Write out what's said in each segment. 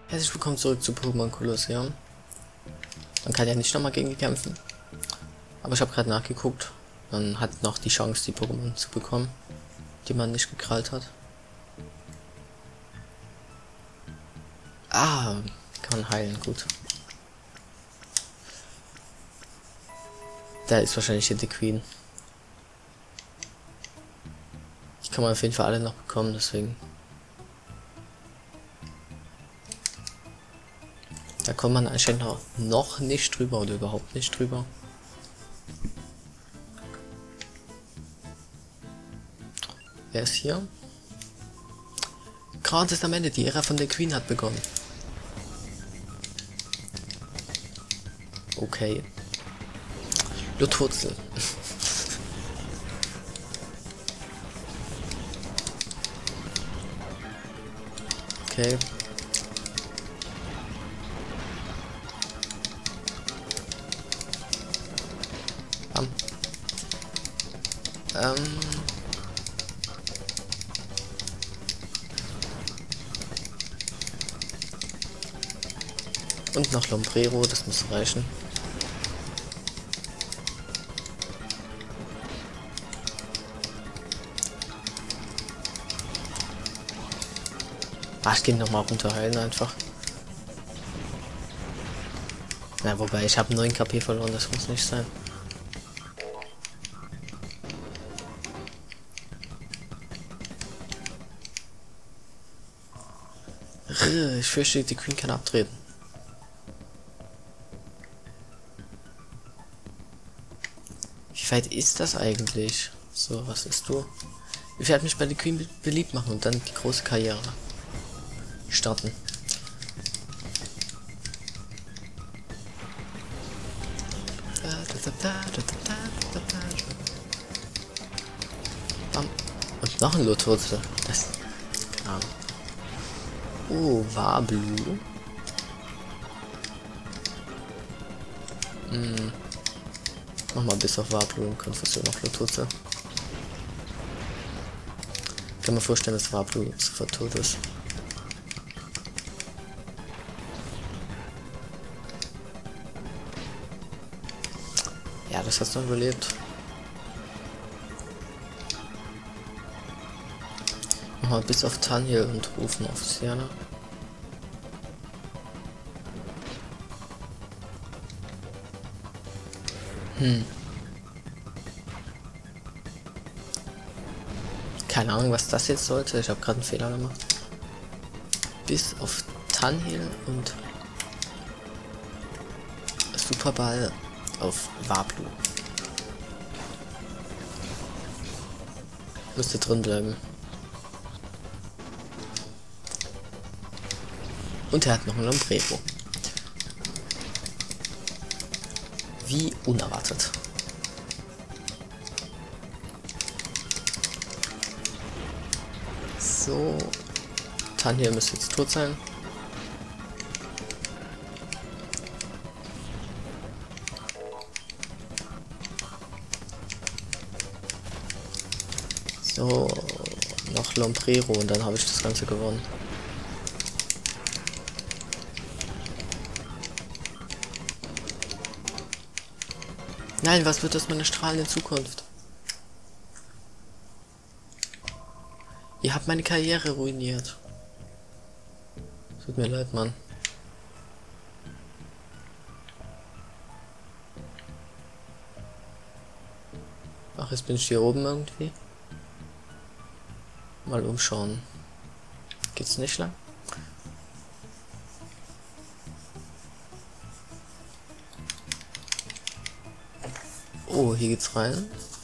Herzlich willkommen zurück zu Pokémon Colosseum. Man kann ja nicht nochmal gegen die kämpfen. Aber ich habe gerade nachgeguckt. Man hat noch die Chance, die Pokémon zu bekommen, die man nicht gekrallt hat. Ah, kann man heilen, gut. Da ist wahrscheinlich hier die Queen. Die kann man auf jeden Fall alle noch bekommen, deswegen. Da kommt man anscheinend noch nicht drüber oder überhaupt nicht drüber. Wer ist hier? Grauen Testamente, die Ära von der Queen hat begonnen. Okay. Lutwurzel. Okay. Und noch Lombrero, das muss reichen. Ach, ich gehe noch mal runter heilen einfach. Na, wobei, ich habe 9 KP verloren, das muss nicht sein. Ich fürchte, die Queen kann abtreten. Wie weit ist das eigentlich? So, was ist du? Ich werde mich bei der Queen beliebt machen und dann die große Karriere starten. Und noch ein Lotwurzel. Das. Keine Ahnung. Oh, Wablu. Nochmal bis auf Wablu und Konfusion auf Lotwurzel. Ich kann mir vorstellen, dass Wablu sofort tot ist. Ja, das hast du überlebt. Nochmal bis auf Taniel und rufen auf Sienna. Keine Ahnung, was das jetzt sollte. Ich habe gerade einen Fehler gemacht. Bis auf Taniel und Superball auf Wablu. Müsste drin bleiben. Und er hat noch einen Lombrero. Wie unerwartet. So. Tanja müsste jetzt tot sein. So. Noch Lombrero und dann habe ich das Ganze gewonnen. Nein, was wird das meine strahlende Zukunft? Ihr habt meine Karriere ruiniert. Tut mir leid, Mann. Ach, jetzt bin ich hier oben irgendwie. Mal umschauen. Geht's nicht lang? Oh, hier geht's rein.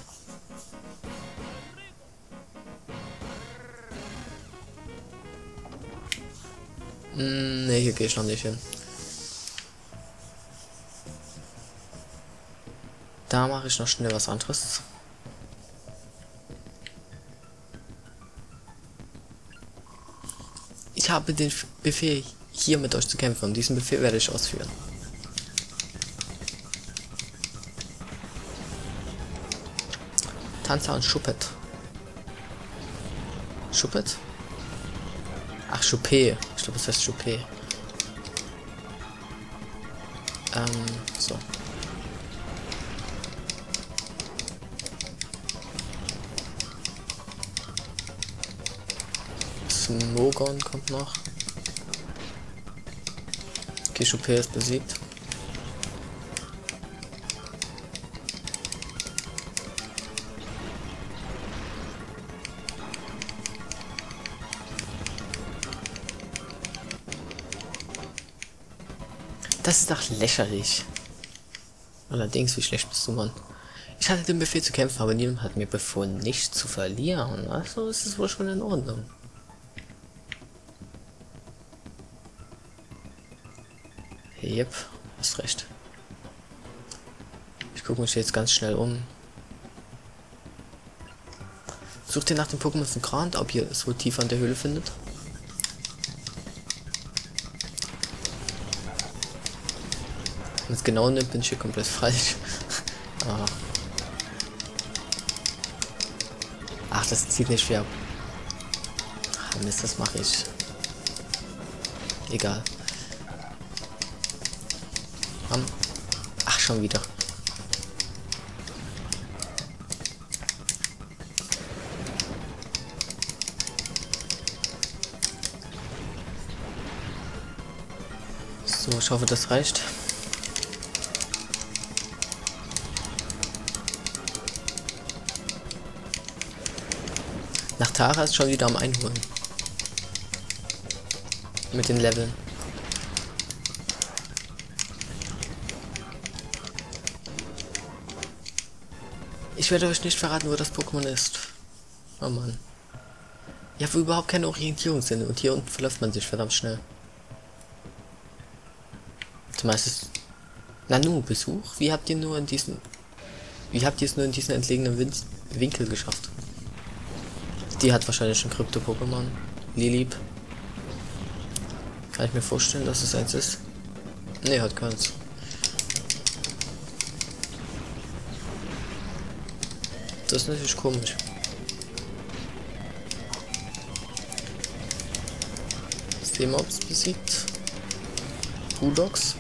Ne, hier gehe ich noch nicht hin. Da mache ich noch schnell was anderes. Ich habe den Befehl, hier mit euch zu kämpfen, und diesen Befehl werde ich ausführen. Tanzer und Schuppet. Schuppet? Ach, Choupé. Ich glaube, das heißt Choupé. So. Smogon kommt noch. Kishupe ist besiegt. Das ist doch lächerlich. Allerdings, wie schlecht bist du, Mann? Ich hatte den Befehl zu kämpfen, aber niemand hat mir befohlen, nicht zu verlieren. Also ist es wohl schon in Ordnung. Yep, hast recht. Ich gucke mich jetzt ganz schnell um. Sucht ihr nach dem Pokémon von Grant, ob ihr es wohl tiefer in der Höhle findet? Wenn es genau nimmt, bin ich hier komplett falsch. Ah. Ach, das zieht nicht schwer. Ach, Mist, das mache ich. Egal. Ach, schon wieder. So, ich hoffe, das reicht. Nach Tara ist schon wieder am Einholen. Mit den Leveln. Ich werde euch nicht verraten, wo das Pokémon ist. Oh Mann. Ich habe überhaupt keine Orientierungssinn und hier unten verläuft man sich verdammt schnell. Zumeist ist Nanu Besuch. Wie habt ihr es nur in diesen entlegenen Winkel geschafft? Die hat wahrscheinlich schon Krypto-Pokémon. Lilip. Kann ich mir vorstellen, dass es eins ist? Ne, hat keins. Das ist natürlich komisch. Stemops besiegt. Budox.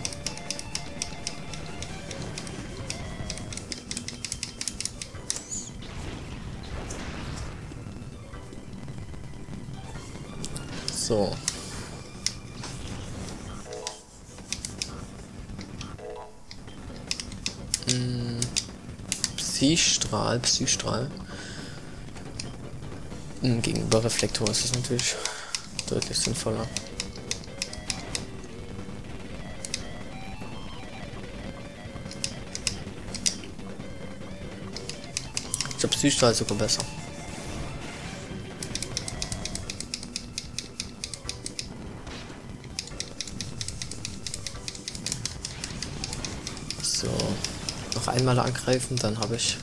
So. Psystrahl. Gegenüber Reflektor ist es natürlich deutlich sinnvoller. Ich glaube, Psystrahl ist sogar besser. So, noch einmal angreifen, dann habe ich.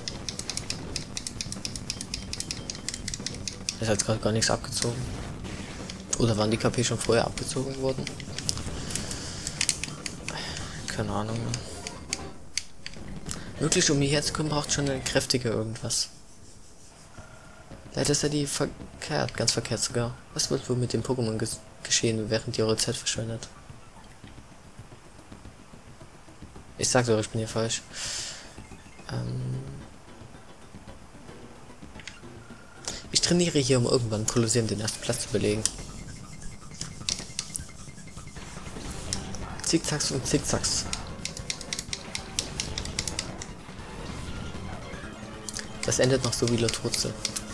Es hat gerade gar nichts abgezogen. Oder waren die KP schon vorher abgezogen worden? Keine Ahnung. Wirklich, um hierher zu kommen, braucht schon eine kräftige irgendwas. Leider ist ja die verkehrt, ganz verkehrt sogar. Was wird wohl mit dem Pokémon geschehen, während ihr eure Zeit verschwendet? Ich sag's euch, ich bin hier falsch. Ich trainiere hier, um irgendwann im Kolosseum den ersten Platz zu belegen. Zickzacks und Zickzacks. Das endet noch so wie Lototze.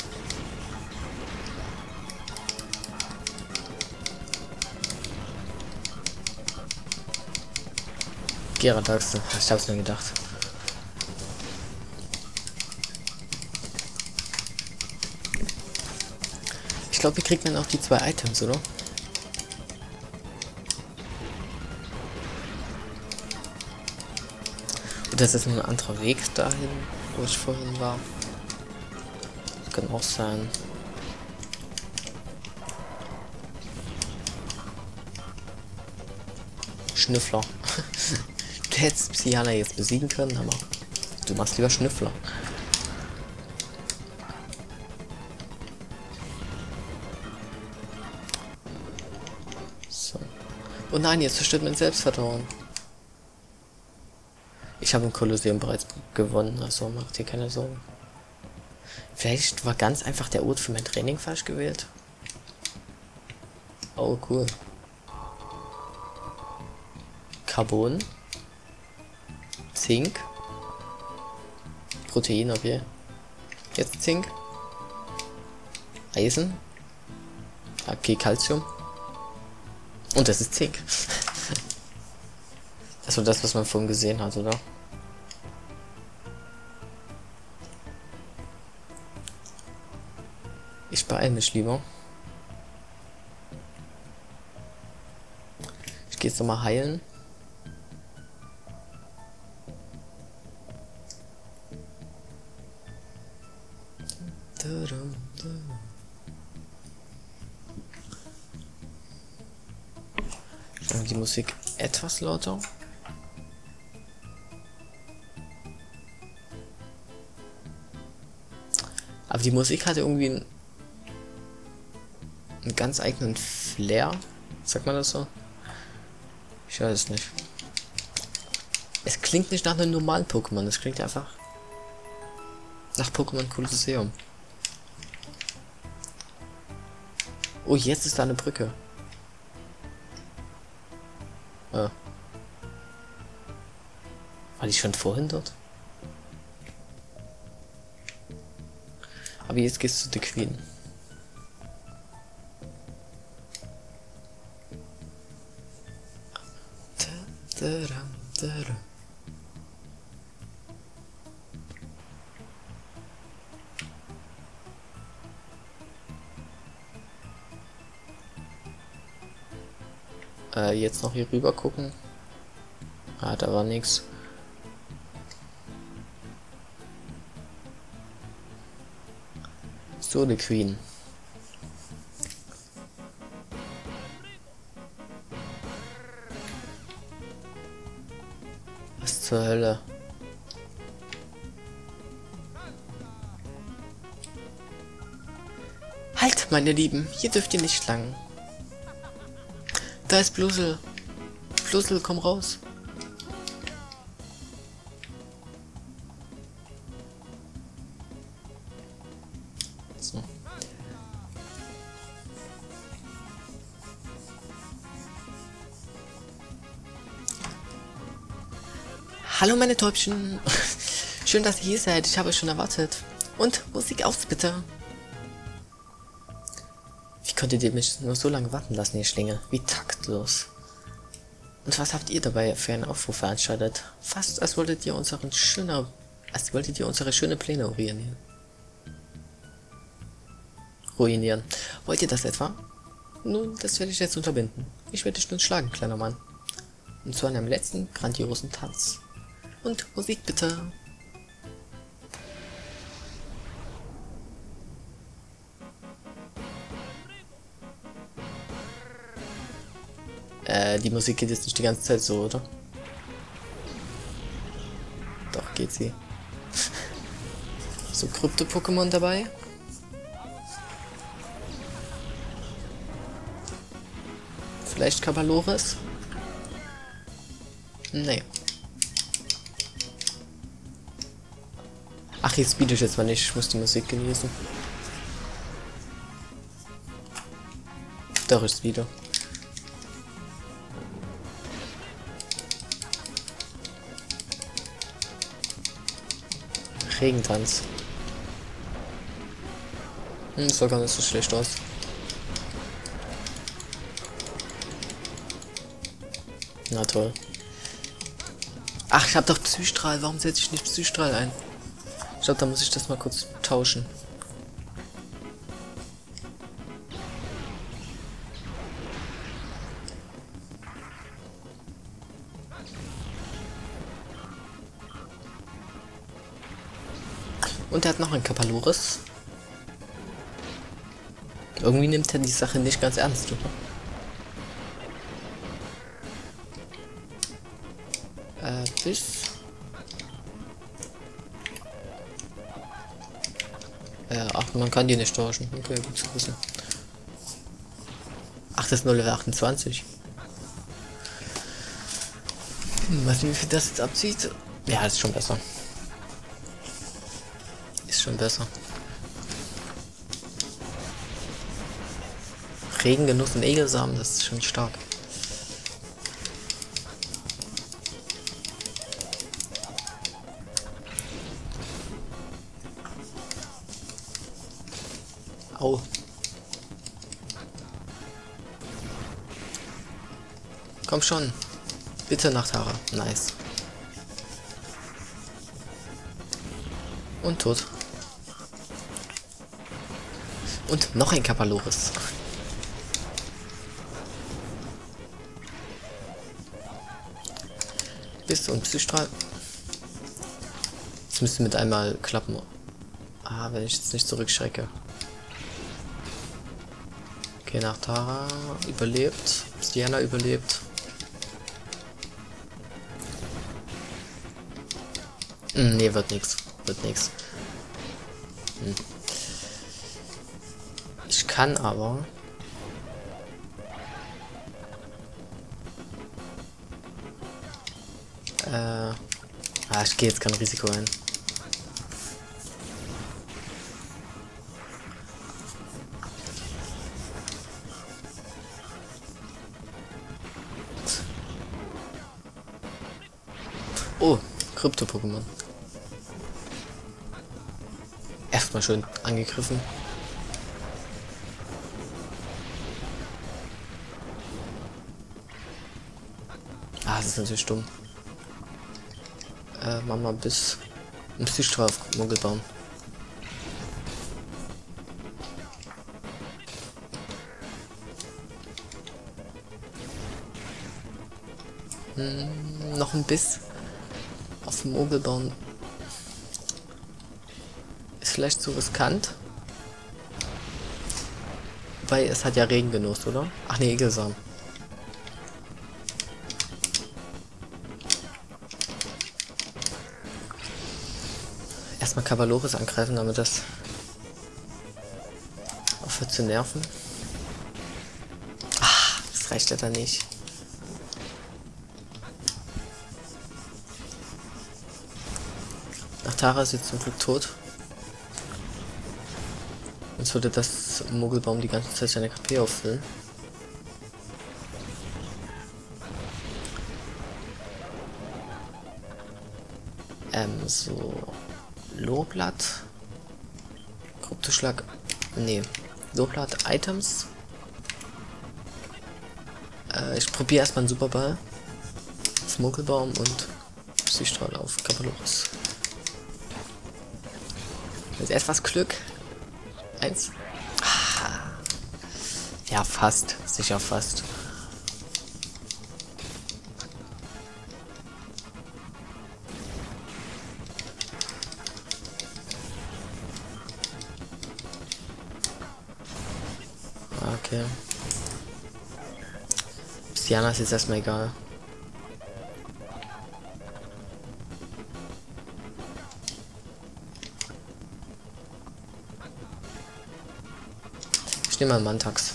Geradax, ich hab's mir gedacht. Ich glaube, wir kriegen dann auch die 2 Items, oder? Und das ist nur ein anderer Weg dahin, wo ich vorhin war. Kann auch sein. Schnüffler. Du hättest Psyana jetzt besiegen können, aber du machst lieber Schnüffler. So. Oh nein, jetzt zerstört mein Selbstvertrauen. Ich habe im Kolosseum bereits gewonnen, also macht dir keine Sorgen. Vielleicht war ganz einfach der Ort für mein Training falsch gewählt. Oh, cool. Carbon. Zink. Protein, okay. Jetzt Zink. Eisen. Okay, Calcium. Und das ist Zink. Das war das, was man vorhin gesehen hat, oder? Ich beeile mich lieber. Ich gehe jetzt nochmal heilen. Die Musik etwas lauter. Aber die Musik hat irgendwie einen ganz eigenen Flair. Sagt man das so? Ich weiß es nicht. Es klingt nicht nach einem normalen Pokémon. Es klingt einfach nach Pokémon Kolosseum. Oh, jetzt ist da eine Brücke. Ah. War die schon vorhin dort? Aber jetzt gehst du zu der Queen. Jetzt noch hier rüber gucken. Ah, da war nichts. So, die Queen. Was zur Hölle? Halt, meine Lieben, hier dürft ihr nicht lang. Da ist Blusel. Blusel, komm raus. So. Hallo meine Täubchen. Schön, dass ihr hier seid. Ich habe euch schon erwartet. Und Musik aus, bitte. Wie konntet ihr mich nur so lange warten lassen, ihr Schlinge? Wie taktlos. Und was habt ihr dabei für einen Aufruf veranstaltet? Fast als wolltet ihr unsere schöne Pläne ruinieren. Wollt ihr das etwa? Nun, das werde ich jetzt unterbinden. Ich werde dich nun schlagen, kleiner Mann. Und zu einem letzten grandiosen Tanz. Und Musik bitte. Die Musik geht jetzt nicht die ganze Zeit so, oder? Doch, geht sie. So Krypto-Pokémon dabei. Vielleicht Cabalores? Nee. Ach, jetzt speed ich jetzt mal nicht. Ich muss die Musik genießen. Doch, ich speede. Regentanz. Das sah gar nicht so schlecht aus. Na toll. Ach, ich hab doch Psystrahl. Warum setze ich nicht Psystrahl ein? Ich glaube, da muss ich das mal kurz tauschen. Und er hat noch ein Cabalores. Irgendwie nimmt er die Sache nicht ganz ernst, oder? Bis. Ach, man kann die nicht tauschen. Okay, gut zu wissen. Ach, das ist nur Level 28. Mal sehen, wie viel das jetzt abzieht. Ja, ist schon besser. Ist schon besser. Regengenuss und Egelsamen, das ist schon stark. Au. Komm schon. Bitte Nachthaare. Nice. Und tot. Und noch ein Kapaloris. Bis und Psystrahl. Das müsste mit einmal klappen. Ah, wenn ich jetzt nicht zurückschrecke. Okay, Nachtara überlebt. Diana überlebt. Nee, wird nix. Wird nix. Ich kann aber... ich gehe jetzt kein Risiko ein. Oh, Krypto-Pokémon. Erstmal schön angegriffen. Ah, das ist natürlich dumm. Mama bis ein Psystrahl auf Muggelbaum. Noch ein Biss auf dem Muggelbaum. Ist vielleicht zu riskant. Weil es hat ja Regengenuss, oder? Ach nee, Egelsamen. Erstmal Kapaloris angreifen, damit das aufhört zu nerven. Ah, das reicht ja dann nicht. Nachtara ist jetzt zum Glück tot. Sonst würde das Muggelbaum die ganze Zeit seine KP auffüllen. So. Lohblatt. Kryptoschlag. Nee. Lohblatt Items. Ich probiere erstmal einen Superball. Muggelbaum und Psystrahl auf Kapaloris. Mit etwas Glück. 1. Ah. Ja, fast. Sicher fast. Okay. Diana ist jetzt erstmal egal. Ich nehme mal Mantax.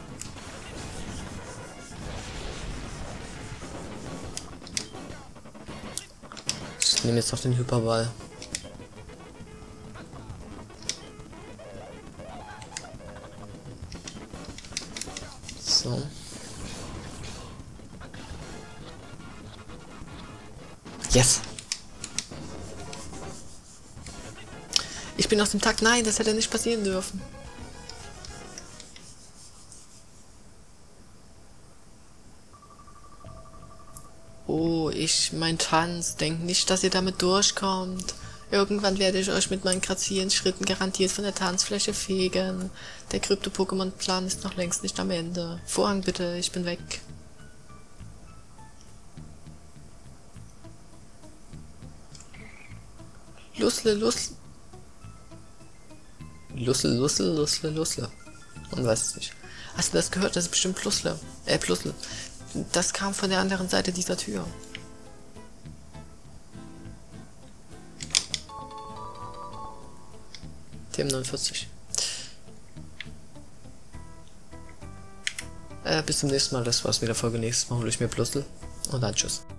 Ich nehme jetzt noch den Hyperball. So. Yes. Ich bin aus dem Takt. Nein, das hätte nicht passieren dürfen. Oh, mein Tanz. Denkt nicht, dass ihr damit durchkommt. Irgendwann werde ich euch mit meinen grazien Schritten garantiert von der Tanzfläche fegen. Der Krypto-Pokémon-Plan ist noch längst nicht am Ende. Vorhang bitte, ich bin weg. Lusle. Man weiß es nicht. Hast du das gehört? Das ist bestimmt Plusle. Plusle. Das kam von der anderen Seite dieser Tür. TM49. Bis zum nächsten Mal. Das war's mit der Folge. Nächstes Mal hole ich mir Plusle. Und dann tschüss.